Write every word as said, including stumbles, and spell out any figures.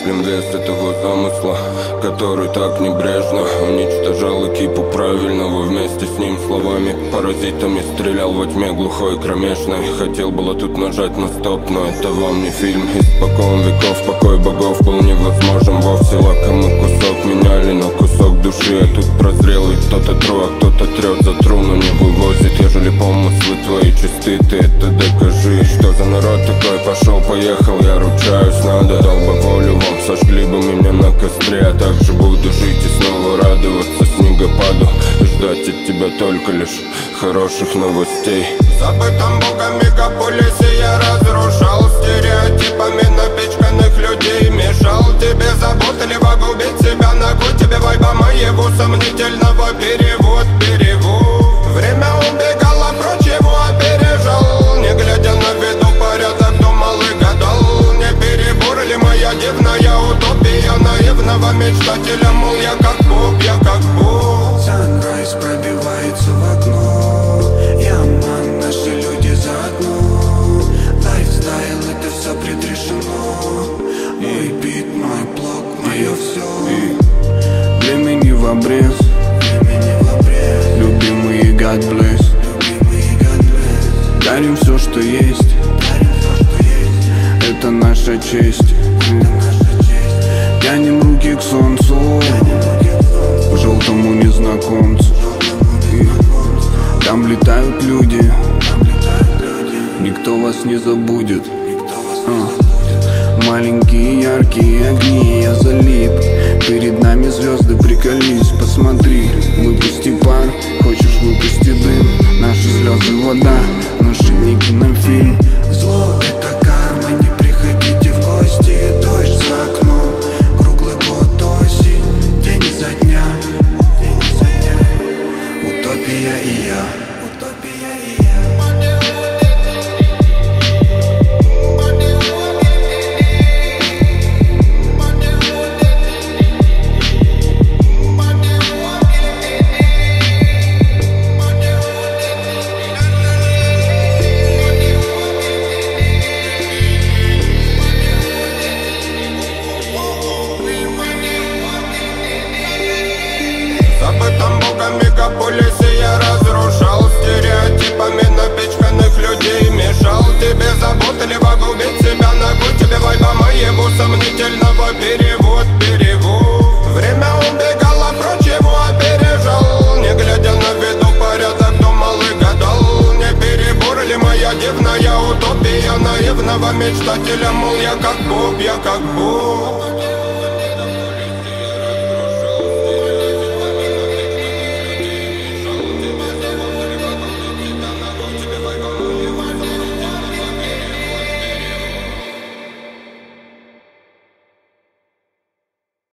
мыслям вес этого замысла, который так небрежно уничтожал экипу правильного вместе с ним словами. Паразитами стрелял во тьме глухой кромешной. Хотел было тут нажать на стоп, но это вам не фильм. Испокон веков покой богов был невозможен вовсе. Лакомый кусок меняли на кусок души, а тут прозрел и кто-то тру, а кто-то трет за тру, но не вывозит. Ежели помыслы твои чисты, ты это докажи. Что за народ такой? Пошел, поехал, я ручаюсь, надо. Дал бы волю вам, сожгли бы меня на костре. А также буду жить и снова радоваться снегопаду и ждать от тебя только лишь хороших новостей. В забытом богом мегаполисе я разрушал стереотипами напичканных людей. Мешал тебе заботливо губить себя, ногу тебе вайба моего сомнительного. Перевод, перевод. Время убегало прочь, его опережал. Не глядя на виду порядок, думал и гадал. Не перебор ли моя дивная утопия наивного мечтателя? Мол, я как Бог, я как Бог. Санрайз пробивается в окно. Я ман, наши люди заодно. Лайфстайл, это все предрешено. Мой бит, мой блог, мое все. И времени в обрез. Любимые God bless. Дарим все, что есть. Это наша честь. Тянем руки к солнцу, к желтому незнакомцу. И там летают люди, никто вас не забудет. а. Маленькие яркие огни, я залип. Перед нами звезды, приколись, посмотри. Выпусти пар, хочешь выпусти дым. Наши слезы вода, наши не кинофильм. Зло это карма, не приходите в гости. Дождь за окном, круглый год осень. День за дня, день за дня. Утопия и я. Утопия и я. Забытом богом мегаполисе я разрушал стереотипами напичканных людей. Мешал тебе заботливо губить себя, ногу тебе вайба моего сомнительного. Перевод, перевод. Время убегало прочь, его опережал. Не глядя на виду порядок, думал и гадал. Не перебор ли моя дивная утопия наивного мечтателя? Мол, я как Бог, я как Бог.